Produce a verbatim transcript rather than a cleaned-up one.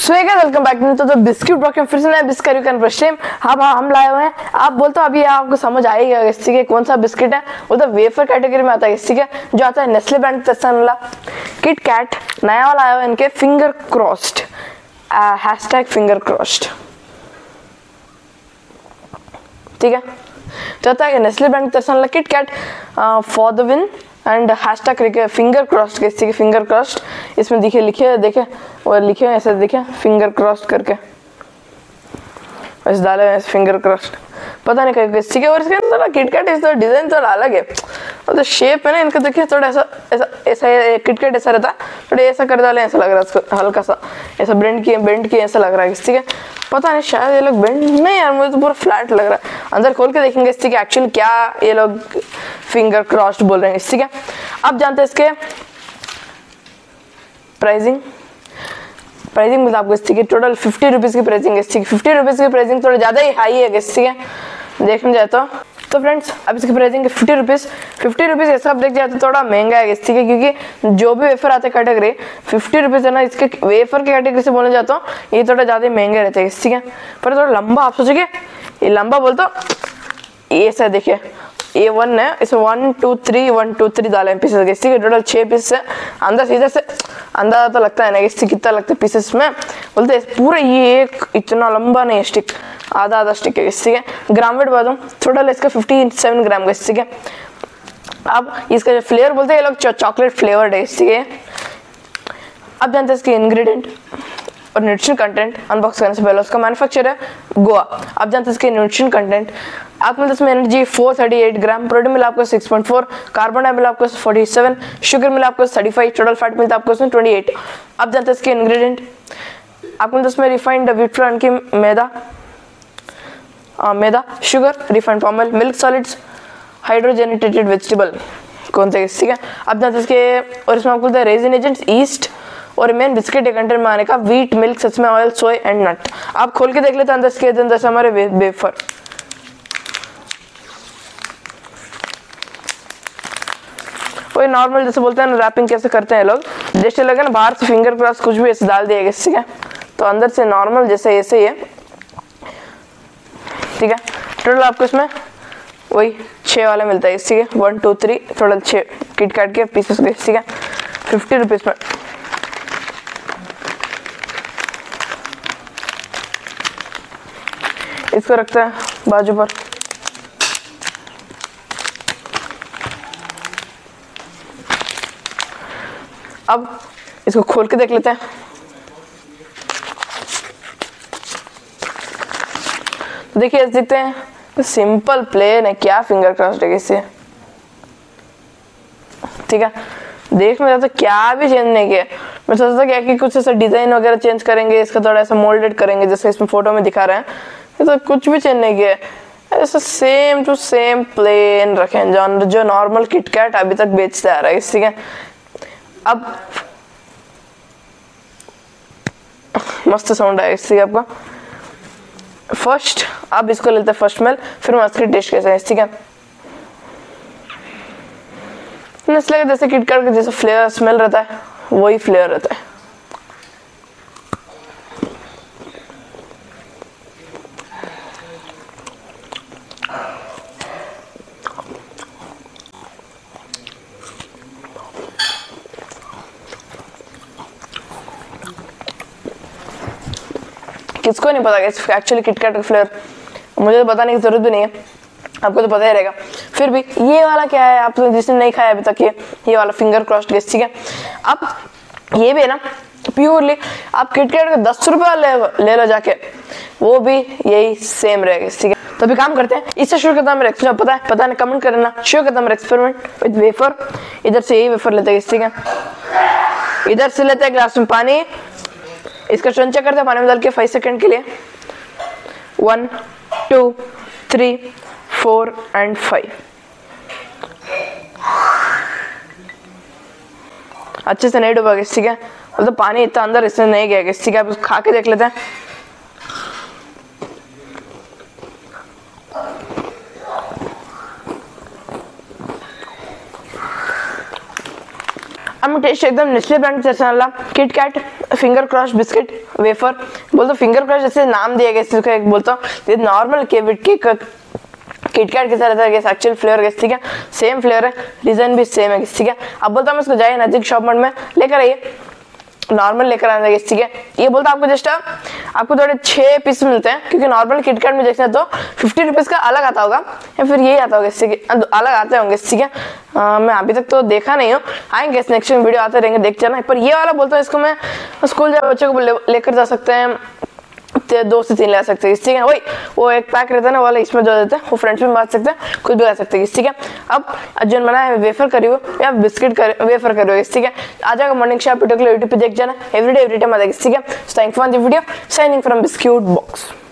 So welcome back तो, तो biscuit block फिर से नया बिस्किट कैन फर्स्ट टाइम हाँ हाँ हम लाए हुए हैं। आप बोलते हो अभी आपको समझ आएगा इससे के कौन सा बिस्किट है, वो तो वेफर कैटेगरी में आता है इससे के, जो आता है नेस्ले ब्रांड तरसा वाला किट कैट नया वाला आया हुआ है इनके finger crossed hashtag finger crossed. ठीक है, तो आता है नेस्ले ब्रांड तरसा वाला KitKat for the win and hashtag finger crossed के इससे फिंगर क्रॉस्ड इसमें दिखे लिखे देखे और लिखे ऐसे दिखे फिंगर क्रॉस्ड करके वैसे डाले ऐसे फिंगर क्रॉस्ड पता नहीं कैसे इसके और इसके थोड़ा किटकैट इस डिजाइन थोड़ा अलग है और तो शेप है ना इनका देखिए थोड़ा ऐसा ऐसा ऐसा किटकैट ऐसा रहता है थोड़ा ऐसा कर डाले ऐसा लग रहा है इसको हल्का सा ऐसा बेंड किए बेंड किए ऐसा लग रहा है इसके पता नहीं शायद ये लोग बेंड नहीं यार मुझे तो पूरा फ्लैट लग रहा है। अंदर खोल के देखेंगे इसके एक्चुअली क्या ये लोग फिंगर क्रॉस्ड बोल रहे हैं इससे क्या। अब जानते हैं इसके प्राइसिंग प्राइसिंग मिलता आपको इसकी टोटल फिफ्टी रुपीज़ की प्राइसिंग है इसकी फिफ्टी रुपीज़ की प्राइसिंग थोड़ा ज़्यादा ही हाई है इसकी देखने जाए तो तो फ्रेंड्स अब इसकी pricing fifty rupees fifty rupees ऐसा आप देख जाए तो थोड़ा महंगा है इसकी क्योंकि जो भी वेफर आते हैं कैटेगरी फिफ्टी रुपीज़ है ना इसके वेफर की कैटेगरी से बोलने जाता हूँ ये थोड़ा ज़्यादा महंगे रहते हैं इसकी पर थोड़ा लंबा आप सोचोगे ये लंबा बोलते हो ये ऐसा देखिए ये वन है इसमें one two three one two three डाले पीसेस इसी के टोटल छः पीस है अंदर सीधे से अंदाजा तो लगता है ना इससे कितना लगता है पीसेस में बोलते पूरा ये एक इतना लंबा नहीं स्टिक आधा आधा स्टिक है इससे ग्राम वेट बताऊँ टोटल इसका फिफ्टी सेवन ग्राम का इससे अब इसका जो फ्लेवर बोलते हैं ये लोग चॉकलेट फ्लेवर्ड है इससे। अब जानते हैं इसके इंग्रेडिएंट और न्यूट्रिशन कंटेंट अनबॉक्स करने से पहले उसका मैन्युफैक्चर है गोवा। आप जानते हैं इसके न्यूट्रिशन कंटेंट आपको मिलता है इसमें energy four thirty eight gram, protein मिला आपको सिक्स पॉइंट फोर, कार्बन मिला आपको फोर्टी सेवन, शुगर मिला आपको थर्टी फाइव, टोटल फैट मिलता है आपको इसमें ट्वेंटी एट। आप जानते हैं इसके इंग्रेडिएंट आपको मिलता है इसमें रिफाइंड व्हीट फ्लोर की मैदा आ, मैदा sugar refined palm oil milk solids hydrogenated vegetable कौन से इससे क्या। आप जानते हैं इसके और इसमें आपको मिलता है रेजिन एजेंट्स ईस्ट और मेन बिस्किट के कंटेंट में आने का व्हीट मिल्क सचमे ऑयल सोय एंड नट। आप खोल के देख लेते हैं अंदर इसके अंदर से हमारे वे, वेफर वही नॉर्मल जैसे बोलते हैं ना रैपिंग कैसे करते हैं लोग जैसे लगे ना बाहर से फिंगर क्रॉस कुछ भी ऐसे डाल दिया इससे क्या तो अंदर से नॉर्मल जैसे ऐसे ही है। ठीक है, टोटल आपको इसमें वही छः वाले मिलता है इससे वन टू थ्री टोटल छः किट कैट के पीसेस के इससे क्या फिफ्टी रुपीज़ में। इसको रखते हैं बाजू पर। अब इसको खोल के देख लेते हैं। तो देखिए ऐसे दिखते हैं तो सिंपल प्लेन है क्या फिंगर क्रॉस्ड है इससे। ठीक है, देखने में तो क्या भी चेंज नहीं किया मैं सोचता था क्या कि कुछ ऐसा डिजाइन वगैरह चेंज करेंगे इसका थोड़ा ऐसा मोल्डेड करेंगे जैसे इसमें फोटो में दिखा रहे हैं तो कुछ भी चेंज नहीं किया ऐसा सेम टू सेम प्लेन रखे जो जो नॉर्मल किटकैट अभी तक बेचते आ रहा है इसी के। अब मस्त साउंड आया इससे आपका। फर्स्ट अब इसको लेते हैं फर्स्ट स्मेल फिर मैं इसकी टेस्ट कैसे है ठीक है। इसलिए जैसे किटकैट का जैसे फ्लेवर स्मेल रहता है वही फ्लेवर रहता है। किसको नहीं पता एक्चुअली किटकैट का फ्लेवर मुझे तो बताने की जरूरत भी नहीं है आपको तो पता ही रहेगा। फिर भी ये वाला क्या है आप जिसने नहीं खाया अभी तक ये ये वाला फिंगर क्रॉस्ड गेस ठीक है। अब ये भी है ना प्योरली आप किटकैट का दस रुपये ले, ले लो जाके वो भी यही सेम रहेगा ठीक है। तो अभी काम करते हैं इससे शुरू करता है मेरा एक्सपेरिमेंट पता है पता नहीं कमेंट करना शुरू करता है मेरा एक्सपेरिमेंट विद वेफर। इधर से यही वेफर लेते हैं ठीक है, इधर से लेते हैं ग्लास में पानी इसका चंचा करते हैं पानी में डाल के फाइव सेकेंड के लिए one two three four and five अच्छे से नहीं डूबा ठीक है मतलब तो पानी इतना अंदर इसमें नहीं गया ठीक है। आप खा के देख लेते हैं हम टेस्ट एकदम नेस्ले ब्रांड चला KitKat finger crush biscuit wafer बोलते फिंगर क्रश जैसे नाम दिया गया एक बोलता ये नॉर्मल केक किट कैट कैसा रहता है एक्चुअल फ्लेवर गैस ठीक है सेम फ्लेवर है डिजाइन भी सेम है ठीक है। अब बोलता हूँ इसको जाइए नजदीक शॉप में लेकर आइए नॉर्मल लेकर आना है ठीक है। ये बोलता आपको जस्ट आपको थोड़े छह पीस मिलते हैं क्योंकि नॉर्मल किटकैट में देखना तो फिफ्टी रुपीज का अलग आता होगा या फिर यही आता होगा इससे अलग आते होंगे ठीक है। मैं अभी तक तो देखा नहीं हूँ आएंगे नेक्स्ट वीडियो आते रहेंगे देख जाना। पर ये वाला बोलता हूँ इसको मैं स्कूल जब बच्चों को लेकर जा सकते हैं दो से तीन ले सकते हैं ठीक है। वही वो एक पैक रहता है ना वाला इसमें दो देते हैं वो फ्रेंड्स में बांट सकते हैं खुद भी ला सकते हैं ठीक है। अब अर्जुन बना है वेफर करी हो या बिस्किट कर वेफर करी हो ठीक है। आ जाएगा मॉर्निंग शॉप यूट्यूब पे देख जाना एवरीडे एवरी टाइम आ जाएगा ठीक है। Thank for the video signing from biscuit box.